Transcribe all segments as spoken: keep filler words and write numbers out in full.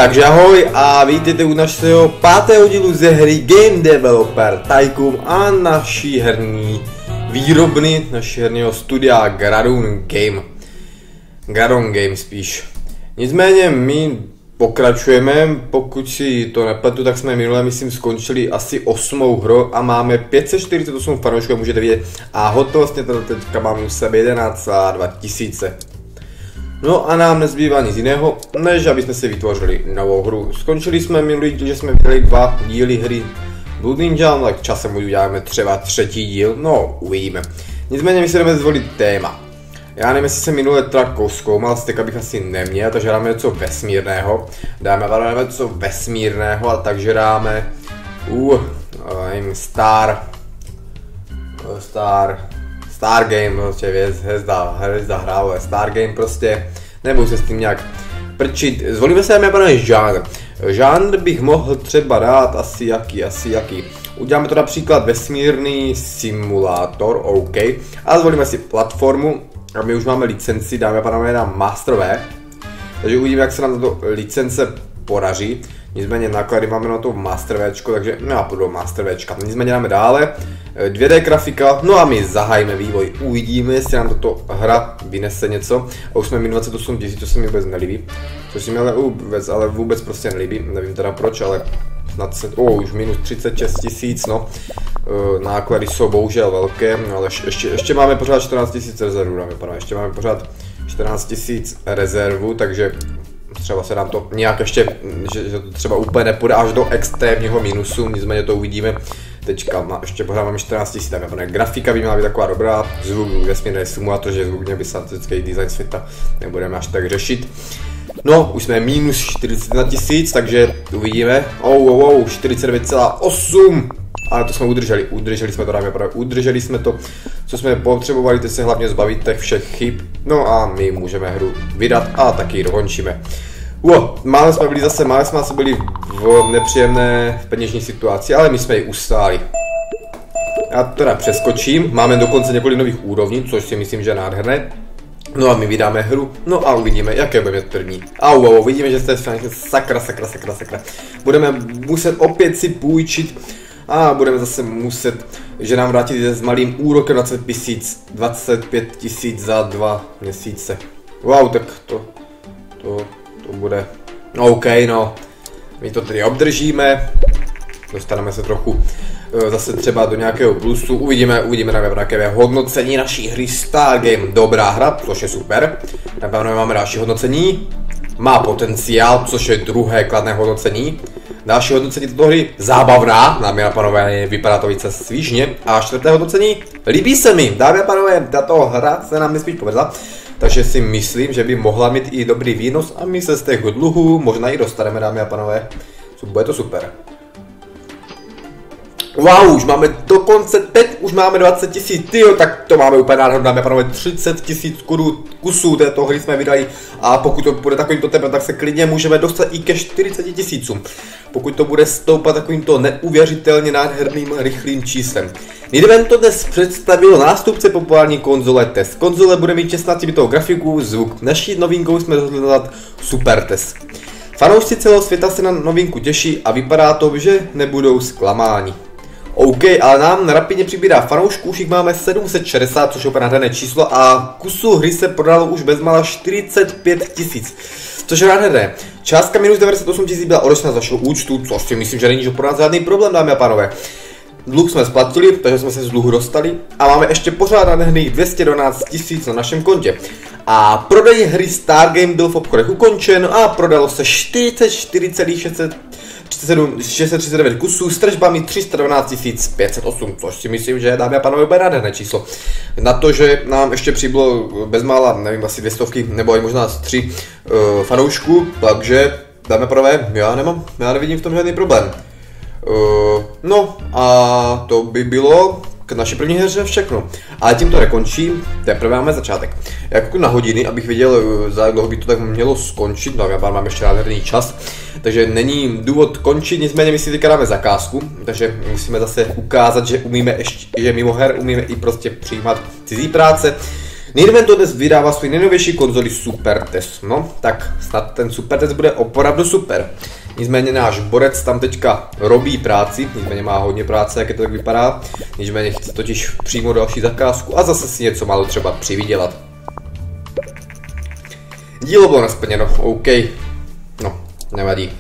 Takže ahoj a vítejte u našeho pátého dílu ze hry Game Developer Tycoon a naší herní výrobny, naší herního studia Gradoon Game. Gradoon Game spíš. Nicméně my pokračujeme, pokud si to nepletu, tak jsme minule, myslím, skončili asi osmou hru a máme pět set čtyřicet osm fanoušků, můžete vidět, a hotovostně to teďka mám u sebe jedenáct celá dva tisíce. No a nám nezbývá nic jiného, než aby jsme si vytvořili novou hru. Skončili jsme minulý díl, že jsme vydali dva díly hry Blood Ninja, tak časem uděláme třeba třetí díl, no uvidíme. Nicméně my si jdeme zvolit téma. Já nevím, jestli jsem minule trakou zkoumal, tak bych asi neměl, takže dáme něco vesmírného. Dáme dáme něco vesmírného, a takže dáme uh, nevím, Star Star Star Game, prostě věc, hezda, hezda hra, ale Star Game prostě, nebudu se s tím nějak prčit. Zvolíme se, dáme pane žánr. Žánr bych mohl třeba dát asi jaký, asi jaký. Uděláme to například vesmírný simulátor, OK. A zvolíme si platformu. A my už máme licenci, dáme a pánové na Masterové. Takže uvidíme, jak se nám tato licence podaří. Nicméně náklady máme na to Mastervéčko, takže no půjdu Mastervéčka. Nicméně dáme dále dvě dé grafika, no a my zahájíme vývoj. Uvidíme, jestli nám tato hra vynese něco. A už jsme minus dvacet osm tisíc, to se mi vůbec nelíbí. Což si mi ale vůbec, ale vůbec prostě nelíbí, nevím teda proč, ale snad se, oh, už minus třicet šest tisíc, no. Náklady jsou bohužel velké, ale ještě, ještě máme pořád čtrnáct tisíc rezervu, dáme pánové, ještě máme pořád čtrnáct tisíc rezervu, takže třeba se nám to nějak ještě, že, že to třeba úplně nepůjde až do extrémního minusu, nicméně to uvidíme. Teďka má, ještě pořád máme čtrnáct tisíc, dáme pánové, grafika by měla být taková dobrá, zvuk vesmírný simulátor, že zvuk měl by statický design světa, nebudeme až tak řešit. No, už jsme minus čtyřicet tisíc, takže uvidíme. Oh, oh, oh, čtyřicet devět celá osm. Ale to jsme udrželi, udrželi jsme to, dáme právě, udrželi jsme to, co jsme potřebovali, teď se hlavně zbavit těch všech chyb. No a my můžeme hru vydat a taky ji dokončíme. Wow, máme jsme byli zase, máme jsme zase byli v nepříjemné peněžní situaci, ale my jsme ji ustáli. Já to teda přeskočím, máme dokonce několik nových úrovní, což si myslím, že je nádherné. No a my vydáme hru, no a uvidíme, jaké budeme první. Au, au, vidíme, že jste sakra, sakra, sakra, sakra. Budeme muset opět si půjčit a budeme zase muset, že nám vrátit s malým úrokem dvacet pět tisíc za dva měsíce. Wow, tak to, to, to bude, OK, no. My to tedy obdržíme, dostaneme se trochu zase třeba do nějakého plusu, uvidíme, uvidíme na nějaké hodnocení naší hry Star Game, dobrá hra, což je super. Napevno máme další hodnocení, má potenciál, což je druhé kladné hodnocení. Další hodnocení této hry, zábavná, dámy a pánové, vypadá to více svížně. A čtvrté hodnocení, líbí se mi, dámy a pánové, tato hra se nám nespíš povedla. Takže si myslím, že by mohla mít i dobrý výnos a my se z těch dluhů možná i dostaneme, dámy a pánové. Bude to super. Wow, už máme dokonce, teď už máme dvacet tisíc, tyjo, tak to máme úplně nádherné, dámy a pánové, třicet tisíc kusů této hry jsme vydali a pokud to bude takovýmto tempem, tak se klidně můžeme dostat i ke čtyřiceti tisícům. Pokud to bude stoupat takovýmto neuvěřitelně nádherným rychlým číslem. Nidven to dnes představil nástupce populární konzole Test. Konzole bude mít šestnáctibitovou grafiku, zvuk. Naší novinkou jsme rozhodli dát Super Test. Fanoušci celého světa se na novinku těší a vypadá to, že nebudou zklamáni. OK, ale nám rapidně přibírá fanoušků, už jich máme sedm set šedesát, což je úplně nádherné číslo a kusů hry se prodalo už bezmála čtyřicet pět tisíc, což je nádherné. Částka minus devadesát osm tisíc byla odečtena z vašeho účtu, což si myslím, že není pro nás žádný problém, dámy a pánové. Dluh jsme splatili, takže jsme se z dluhu dostali a máme ještě pořád nádherných dvě stě dvanáct tisíc na našem kontě. A prodej hry Star Game byl v obchodech ukončen a prodalo se čtyřicet čtyři celá šest set třicet devět kusů s tržbami tři sta dvanáct tisíc pět set osm, což si myslím, že dámy a pánové bude nádherné číslo. Na to, že nám ještě přibylo bezmála, nevím, asi dvě stovky nebo i možná tři uh, fanoušků, takže dámy a pánové, já nemám, já nevidím v tom žádný problém. Uh, no a to by bylo k naší první hře všechno. Ale tím to nekončí, teprve máme začátek. Jako na hodiny, abych věděl, za jak dlouho by to tak mělo skončit, no a máme ještě nádherný čas, takže není důvod končit, nicméně my si teďka dáme zakázku, takže musíme zase ukázat, že umíme ještě, že mimo her umíme i prostě přijímat cizí práce. Nintendo dnes vydává svůj nejnovější konzoli Super Test, no tak snad ten Super Test bude opravdu super. Nicméně náš borec tam teďka robí práci, nicméně má hodně práce, jak je to tak vypadá, nicméně chce totiž přímo další zakázku a zase si něco málo třeba přivydělat. Dílo bylo nesplněno, OK, no, nevadí.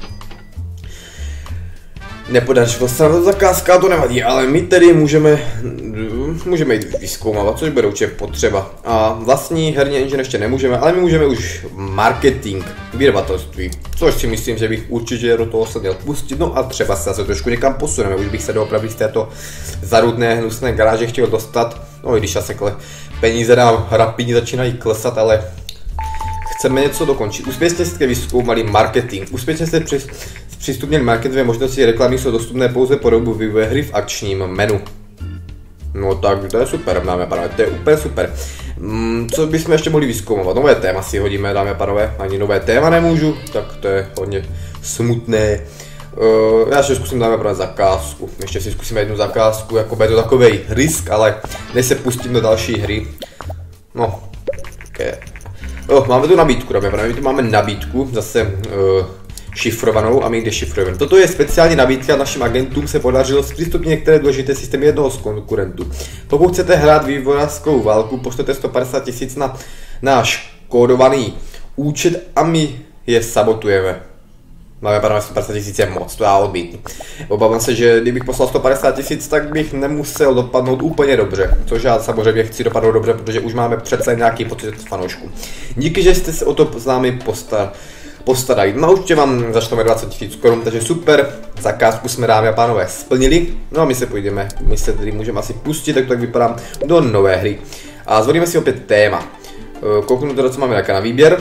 Nepodařilo se na to zakázka, to nevadí, ale my tedy můžeme, můžeme jít vyzkoumávat, což bude určitě potřeba. A vlastní herní engine ještě nemůžeme, ale my můžeme už marketing, vydavatelství, což si myslím, že bych určitě do toho se měl pustit, no a třeba se zase trošku někam posuneme, už bych se doopravdy z této zarudné, hnusné garáže chtěl dostat, no i když asi peníze nám rapidně začínají klesat, ale chceme něco dokončit. Úspěšně jste vyzkoumali marketing, úspěšně jste při Přístupněné marketové možnosti reklamy jsou dostupné pouze po dobu vývoje hry v akčním menu. No tak to je super, dámy a pánové, to je úplně super. Mm, co bychom ještě mohli vyzkoumovat? Nové téma si hodíme, dámy a pánové, ani nové téma nemůžu, tak to je hodně smutné. Uh, já ještě zkusím, dáme právě zakázku, ještě si zkusíme jednu zakázku, jako bude to takovej risk, ale než se pustím do další hry. No, okay. Oh, máme tu nabídku, dámy a pánové, my tu máme nabídku, zase uh, šifrovanou a my ji dešifrujeme. Toto je speciální nabídka, našim agentům se podařilo zpřístupnit některé důležité systémy jednoho z konkurentů. Pokud chcete hrát vývojářskou válku, pošlete sto padesát tisíc na náš kódovaný účet a my je sabotujeme. Máme pánové, sto padesát tisíc je moc, to já odmítnu. Obávám se, že kdybych poslal sto padesát tisíc, tak bych nemusel dopadnout úplně dobře. Což já samozřejmě chci dopadnout dobře, protože už máme přece nějaký počet fanoušků. Díky, že jste se o to s námi postarali. postarají. No určitě vám začneme dvacet tisíc korun, takže super, zakázku jsme, dámy a pánové, splnili. No a my se půjdeme, my se tedy můžeme asi pustit, tak to tak vypadá, do nové hry. A zvolíme si opět téma. Kouknu teda, co máme na výběr.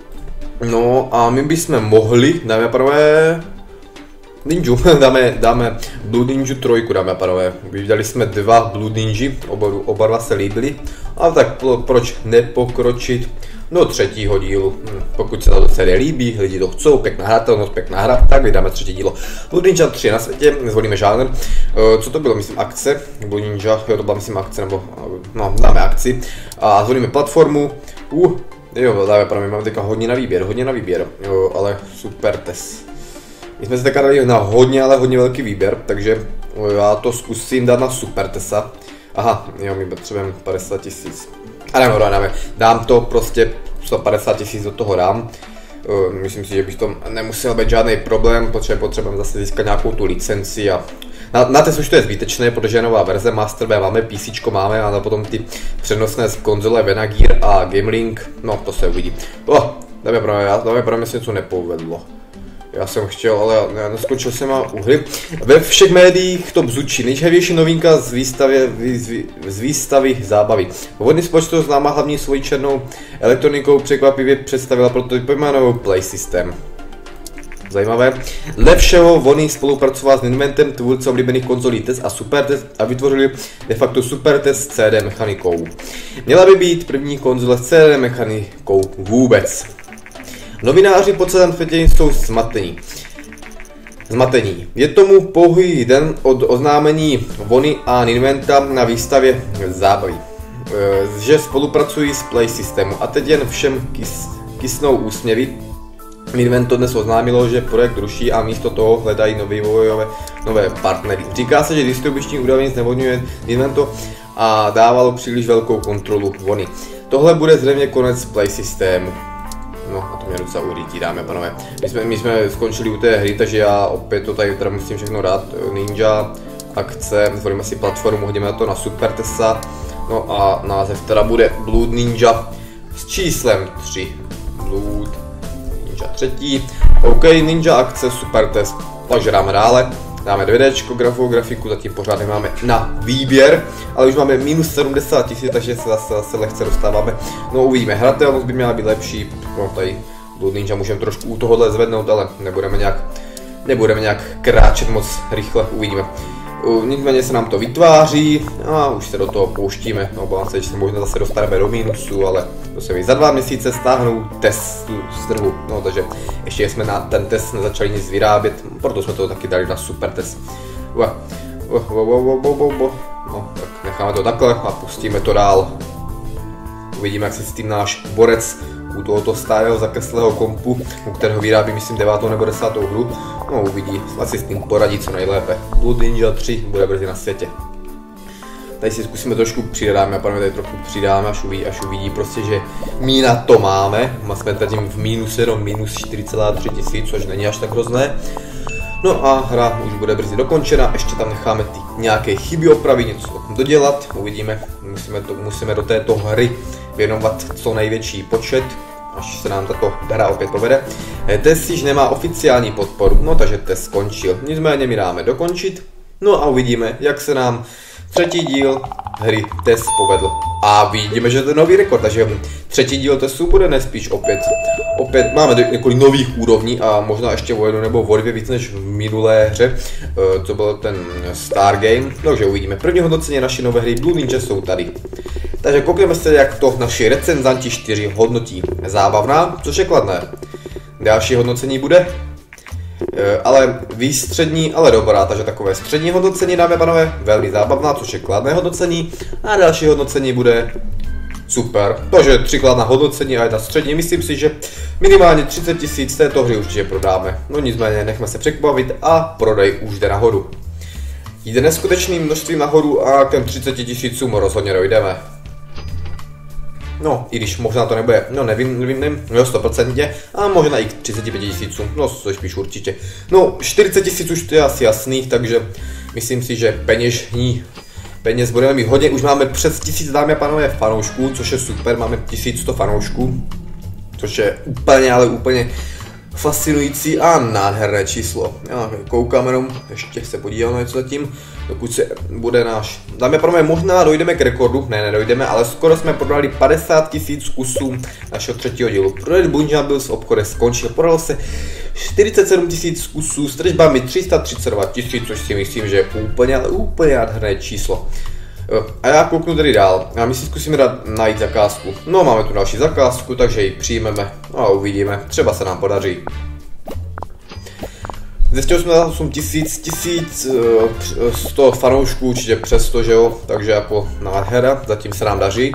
No a my bychom mohli, dámy a pánové, Ninju, dáme, dáme Blood Ninja trojku, dámy a pánové. Vydali jsme dva Blood Ninja, oba, oba dva se líbili. A tak proč nepokročit do třetího dílu. Hm, pokud se tato série líbí, lidi to chcou, pěkná hratelnost, pěkná hra, tak vydáme třetí dílo. Blood Ninja tři na světě, zvolíme žánr. E, co to bylo, myslím akce, Blood Ninja, jo to byla myslím akce, nebo no dáme akci. A zvolíme platformu, uh, jo dáme právě, máme teďka hodně na výběr, hodně na výběr, jo, ale super test. My jsme se teďka dali na hodně, ale hodně velký výběr, takže já to zkusím dát na super tesa. Aha, jo, my potřebujeme padesát tisíc. A dáme, dáme, dám to prostě sto padesát tisíc do toho dám. Uh, myslím si, že bych to nemusel být žádný problém, protože potřebujeme zase získat nějakou tu licenci a na, na té už to je zbytečné, protože je nová verze Master B, máme PCčko, máme, ale potom ty přenosné z konzole Venagear a Gamelink, no to se uvidí. Oh, dáme pro mě, dáme pro mě se něco nepovedlo. Já jsem chtěl, ale neskočil jsem na uhry. Ve všech médiích to bzučí. Nejžhavější novinka z výstavy, z výstavy zábavy. Původní společnost známá hlavní svojí černou elektronikou překvapivě představila prototypovou novou Play System. Zajímavé. Dle všeho Vony spolupracoval s Ninventem, tvůrcem oblíbených konzolí Test a Super Test a vytvořili de facto Super Test s C D mechanikou. Měla by být první konzole s C D mechanikou vůbec. Novináři po celém světě jsou zmatení. Zmatení. Je tomu pouhý den od oznámení Vony a Ninventa na výstavě zábavy, že spolupracují s Play Systemu a teď jen všem kys, kysnou úsměvy. Ninvento dnes oznámilo, že projekt ruší a místo toho hledají nové vývojové nové partnery. Říká se, že distribuční úroveň znevodňuje Ninvento a dávalo příliš velkou kontrolu Vony. Tohle bude zřejmě konec Play Systemu. No a to mě docela urítí, dámy a pánové. My jsme, my jsme skončili u té hry, takže já opět to tady teda musím všechno dát. Ninja, akce, zvolíme si platformu, hodíme na to na Super Tesa. No a název teda bude Blood Ninja s číslem tři. Blood Ninja třetí. OK, Ninja akce, Super Test. Takže dáme dále. Dáme dvě déčko, grafu, grafiku, zatím pořád nemáme na výběr, ale už máme minus sedmdesát tisíc, takže se zase, zase lehce dostáváme. No uvidíme, hratelnost by měla být lepší, no tady Blood Ninja můžeme trošku u tohohle zvednout, ale nebudeme nějak, nebudeme nějak kráčet moc rychle, uvidíme. Nicméně se nám to vytváří a už se do toho pouštíme, no obávám se, že se možná zase dostaneme do mínusu, ale to se mi za dva měsíce stáhnou test z trhu, no takže ještě jsme na ten test nezačali nic vyrábět, proto jsme to taky dali na Super Test. Uh, uh, uh, uh, uh, uh, uh. No tak necháme to takhle a pustíme to dál. Uvidíme, jak se s tím náš borec u tohoto starého zakeslého kompu, u kterého vyrábí, myslím, devátou nebo desátou hru, no uvidí, snad si s tím poradí co nejlépe. Blood Ninja tři bude brzy na světě. Tady si zkusíme trošku přidáme, a pánové tady trochu přidáme, až uvidí, až uvidí prostě, že my na to máme. Jsme tady v mínus jenom minus čtyři celá tři tisíc, což není až tak hrozné. No a hra už bude brzy dokončena, ještě tam necháme ty nějaké chyby opravit, něco dodělat, uvidíme, musíme, to, musíme do této hry věnovat co největší počet, až se nám tato hra opět povede. Test již nemá oficiální podporu, no takže test skončil, nicméně my dáme dokončit, no a uvidíme, jak se nám třetí díl hry test povedl. A vidíme, že to je nový rekord, takže třetí díl testu bude nespíš opět. Opět máme několik nových úrovní a možná ještě o jednu nebo o dvě víc než v minulé hře, co byl ten Star Game. Takže uvidíme. První hodnocení naší nové hry Blood Ninja jsou tady. Takže koukneme se, jak to naši recenzanti čtyři hodnotí. Zábavná, což je kladné. Další hodnocení bude ale výstřední, ale dobrá, takže takové střední hodnocení, dámy a pánové, velmi zábavná, což je kladné hodnocení, a další hodnocení bude super, takže tři kladná hodnocení a jedna střední, myslím si, že minimálně třicet tisíc této hry určitě prodáme, no nicméně nechme se překvapit a prodej už jde nahoru. Jde neskutečným množstvím nahoru a k těm třiceti tisícům rozhodně dojdeme. No, i když možná to nebude, no nevím, nevím, nevím, no sto procent, a možná i k třiceti pěti tisícům, no což spíš určitě. No, čtyřicet tisíc už to je asi jasných, takže myslím si, že peněžní, peněz budeme mít hodně, už máme přes tisíc, dámy a pánové, fanoušků, což je super, máme tisíc sto fanoušků, což je úplně, ale úplně fascinující a nádherné číslo. Já koukám jenom, ještě se podívám něco zatím, dokud se bude náš. Dáme pánové, možná dojdeme k rekordu, ne, nedojdeme, ale skoro jsme prodali padesát tisíc kusů našeho třetího dílu. Prodej Bunja byl v obchodě skončil, prodalo se čtyřicet sedm tisíc kusů s tržbami tři sta třicet dva tisíc, což si myslím, že je úplně, ale úplně nádherné číslo. A já kouknu tedy dál, a my si zkusíme dát, najít zakázku. No, máme tu další zakázku, takže ji přijmeme a uvidíme, třeba se nám podaří. Zjistili jsme osm tisíc, tisíc sto fanoušků, určitě přesto, že jo, takže jako nádhera, zatím se nám daří.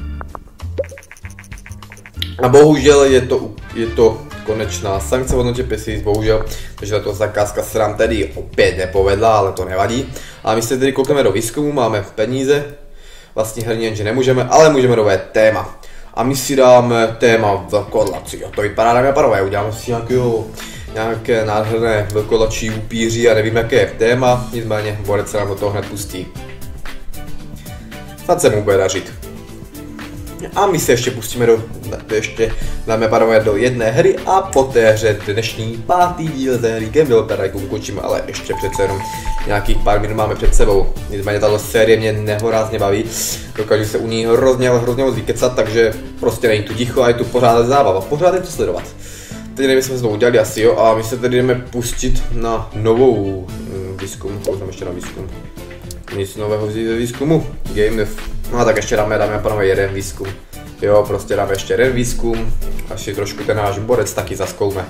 A bohužel je to, je to konečná sankce v hodnotě pět tisíc, bohužel, takže tato zakázka se nám tedy opět nepovedla, ale to nevadí. A my se tedy koukneme do výzkumu, máme peníze, vlastně herní engine nemůžeme, ale můžeme nové téma. A my si dáme téma velkodlaci, to vypadá, dámy a pánové, uděláme si nějakého, nějaké nádherné velkodlačí upíři a nevím jaké je téma, nicméně borec se nám do toho hned pustí. Snad se mu bude dařit. A my se ještě pustíme do, ještě dáme pánové do jedné hry a po té hře dnešní pátý díl ze hry Game Developer ukončíme, ale ještě přece jenom nějakých pár minut máme před sebou. Nicméně tato série mě nehorázně baví, dokážu se u ní hrozně, ale hrozně moc vykecat, takže prostě není tu ticho a je tu pořád zábava, pořád je to sledovat. Teď nevím, jsme se to udělali asi jo, a my se tedy jdeme pustit na novou mm, výzkum, koukám ještě na výzkum. Nic nového vzít ze výzkumu, Game Dev. No tak ještě dáme, dáme pánové jeden výzkum. Jo, prostě dáme ještě jeden výzkum, až si trošku ten náš borec taky zaskoume.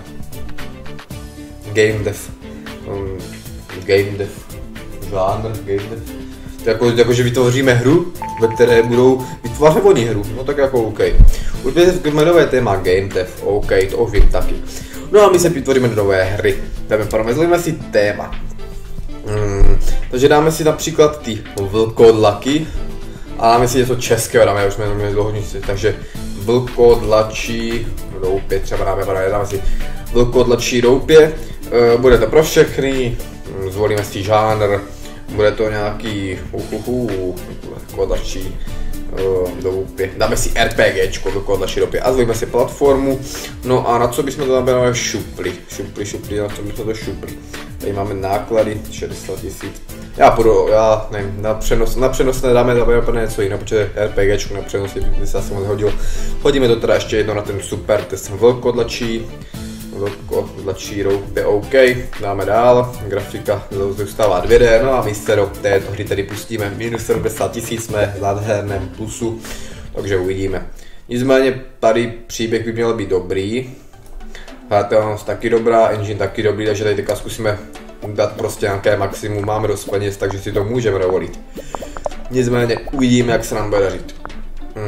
Game Dev. Um, game Dev. Žánr, Game Dev. To jako, jako, že vytvoříme hru, ve které budou vytvářet oni hru, no tak jako OK. Určitě jmenové téma Game Dev, OK, to už vím taky. No a my se vytvoříme do nové hry. Dáme pánové, zvolíme si téma. Hmm, takže dáme si například ty vlkodlaky a dáme si něco českého, dáme, už jsme měli dlouho nic, takže vlkodlačí roupě, třeba dáme, dáme si vlkodlačí roupě, e, bude to pro všechny, zvolíme si žánr, bude to nějaký uhuhu, vlkodlačí roupě, dáme si RPGčko, vlkodlačí roupě a zvolíme si platformu, no a na co bychom to dáme šupli, šupli, šupli, na co bychom to šupli. Tady máme náklady šedesát tisíc. Já půjdu, já nevím, na přenos, na přenos nedáme, dáme úplně něco jiného, protože RPGčku na přenos by se asi moc hodilo. Hodíme to teda ještě jedno na ten super test vlkodlačí. Vlkodlačí roupě OK, dáme dál, grafika zůstává dvě dé, no a my se do této hry tedy pustíme. Minus sedmdesát tisíc jsme v nádherném plusu, takže uvidíme. Nicméně tady příběh by měl být dobrý. Hratelnost taky dobrá, engine taky dobrý, takže tady teďka zkusíme dát prostě nějaké maximum, máme dost peněz, takže si to můžeme dovolit. Nicméně uvidíme, jak se nám bude dařit. Hmm,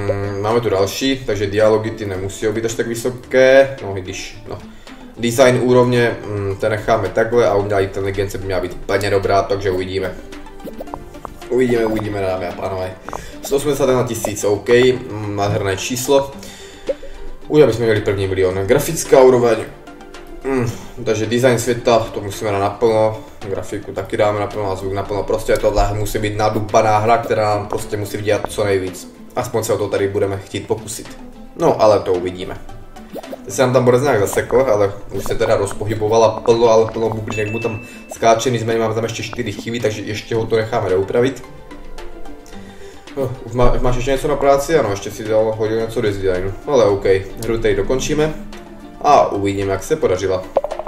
máme tu další, takže dialogy ty nemusí být až tak vysoké, no i když, no. Design úrovně, mm, ten necháme takhle a umělá inteligence by měla být plně dobrá, takže uvidíme. Uvidíme, uvidíme, dámy a pánové. sto osmdesát jedna tisíc, OK, mm, nádherné číslo. Už abychom měli první milion. Grafická úroveň, mm, takže design světa, to musíme dát naplno. Grafiku taky dáme naplno a zvuk naplno. Prostě tohle musí být nadupaná hra, která nám prostě musí vydělat co nejvíc. Aspoň se o to tady budeme chtít pokusit. No, ale to uvidíme. Teď se nám tam borec nějak zasekl, ale už se teda rozpohybovala plno, ale plno bublinek mu tam skáče, nicméně máme tam ještě čtyři chyby, takže ještě ho to necháme doupravit. Oh, už, má, už máš ještě něco na práci? Ano, ještě si dal hodil něco do designu, ale OK, hru tady dokončíme a uvidíme, jak se podařila.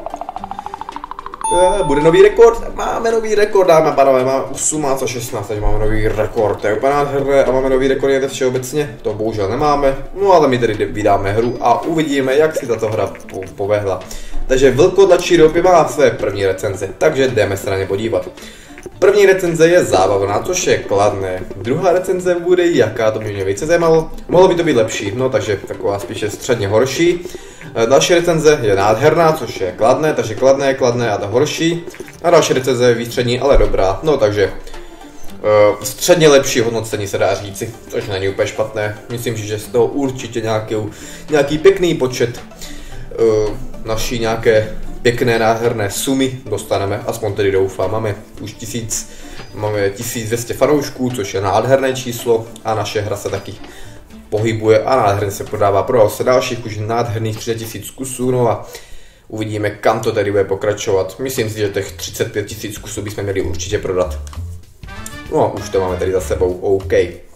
Bude nový rekord, máme nový rekord, dáme pánové, máme osmnáct a šestnáct, takže máme nový rekord, to je úplně nádherné a máme nový rekord někde všeobecně, to bohužel nemáme, no ale my tady vydáme hru a uvidíme, jak si tato hra povehla. Takže Vlkodlačí ropy má své první recenze, takže jdeme se na ně podívat. První recenze je zábavná, což je kladné. Druhá recenze bude jaká, to by mě více zajímalo. Mohlo by to být lepší, no takže taková spíše středně horší. Další recenze je nádherná, což je kladné, takže kladné, kladné a to horší. A další recenze je výstřední, ale dobrá, no takže uh, středně lepší hodnocení se dá říci, což není úplně špatné. Myslím, že z toho určitě nějaký, nějaký pěkný počet uh, naší nějaké pěkné nádherné sumy dostaneme, aspoň tedy doufám. Máme už tisíc, máme tisíc dvě stě fanoušků, což je nádherné číslo a naše hra se taky pohybuje a nádherně se prodává. Prodalo se dalších už nádherných třicet tisíc kusů, no a uvidíme, kam to tedy bude pokračovat. Myslím si, že těch třicet pět tisíc kusů bychom měli určitě prodat. No, už to máme tady za sebou, OK.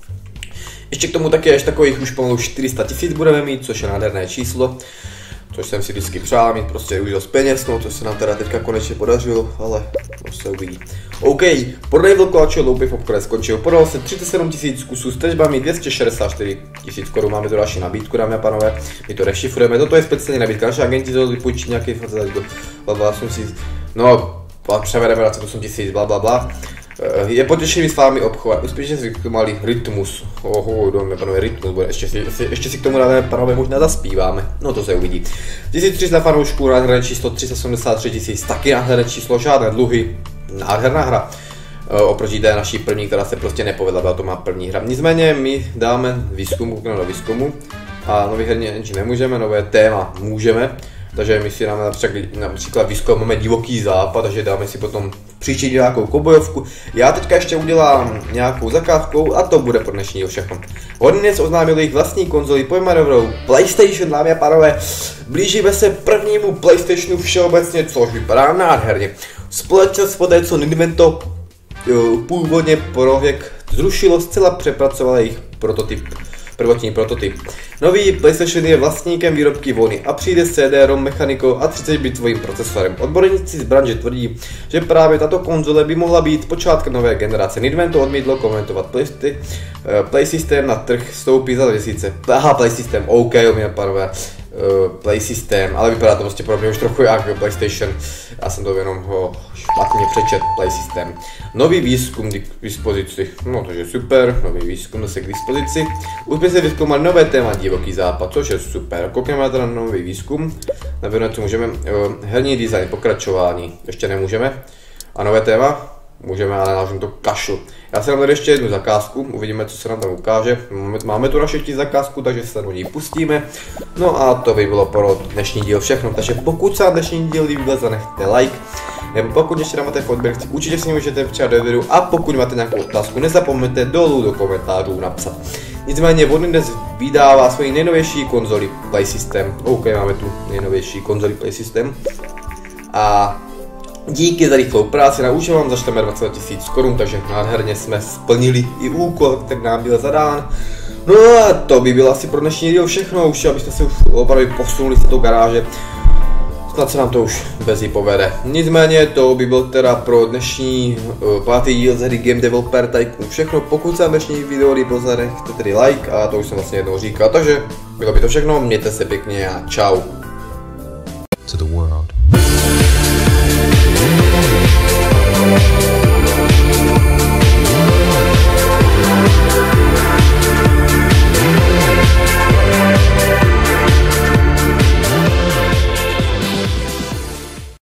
Ještě k tomu taky ještě takových už pomalu čtyři sta tisíc budeme mít, což je nádherné číslo. Což jsem si vždycky přál mít prostě už dost peněz, no to se nám teda teďka konečně podařilo, ale to se uvidí. OK, prodej Vlkodlačího loupy v obchodě skončil, prodal se třicet sedm tisíc kusů s tržbami, dvě stě šedesát čtyři tisíc korun, máme tu další nabídku, dámy a pánové, my to rozšifrujeme, toto je speciální nabídka, naše agenti to půjčí nějaký do blablabla osm tisíc, no, převedeme dvacet osm tisíc, blablabla. Je potěšený s vámi obchovat, úspěšně si vykonali Rytmus. Oho, dáme panové Rytmus, bude. Ještě, si, ještě si k tomu dáme panové možná zaspíváme, no to se uvidí. tisíc tři sta fanoušků, nádherné číslo, tři sta sedmdesát tři tisíc, taky nádherné číslo, žádné dluhy, nádherná hra. E, oproti té naší první, která se prostě nepovedla, byla to má první hra. Nicméně my dáme výzkum, koukneme do výzkumu a nový herní engine nemůžeme, nové téma můžeme. Takže my si dáme například, například výzkum, divoký západ, takže dáme si potom příští nějakou kobojovku. Já teďka ještě udělám nějakou zakázku a to bude pro dnešní všechno. Hodinec oznámil jejich vlastní konzoli pojmenovanou PlayStation, dámy a pánové. Blížíme se prvnímu PlayStationu všeobecně, což vypadá nádherně. Společnost poté, co Nintendo původně projekt zrušilo, zcela přepracovala jejich prototyp. Prvotní prototyp. Nový PlayStation je vlastníkem výrobky Vony a přijde s C D ROM mechanikou a třicet bitovým procesorem. Odborníci z branže tvrdí, že právě tato konzole by mohla být počátkem nové generace. Nintendo odmítlo komentovat PlayStation, Play System na trh vstoupí za měsíce. Aha, Play System, OK, mě pánové. Uh, Play System, ale vypadá to prostě pro mě už trochu jak PlayStation. Já jsem to jenom ho špatně přečet, Play System. Nový výzkum k dispozici, no to je super, nový výzkum zase k dispozici. Už by se vyzkoumali nové téma divoký západ, což je super. Koukneme teda na nový výzkum, na co můžeme, uh, herní design, pokračování, ještě nemůžeme. A nové téma? Můžeme, ale nážem to kašlu. Já si dám tady ještě jednu zakázku, uvidíme, co se nám tam ukáže. Máme, máme tu naši zakázku, takže se do ní pustíme. No a to by bylo pro dnešní díl všechno. Takže pokud se vám dnešní díl líbí, zanechte like. Nebo pokud ještě dáte odběr, určitě si můžete přidat do videu. A pokud máte nějakou otázku, nezapomeňte dolů do komentářů napsat. Nicméně Vodindes vydává svoji nejnovější konzoli Play System. OK, máme tu nejnovější konzoli Play System. A díky za rychlou práci na účel vám zašleme dvacet tisíc korun, takže nádherně jsme splnili i úkol, který nám byl zadán. No a to by bylo asi pro dnešní díl všechno, už abyste se už opravdu posunuli z této garáže. Snad se nám to už brzy povede. Nicméně to by byl teda pro dnešní uh, pátý díl z hry Game Developer Tycoon všechno. Pokud se vám dnešní video líbilo, zanechte tedy like a to už jsem vlastně jednou říkal, takže bylo by to všechno, mějte se pěkně a čau.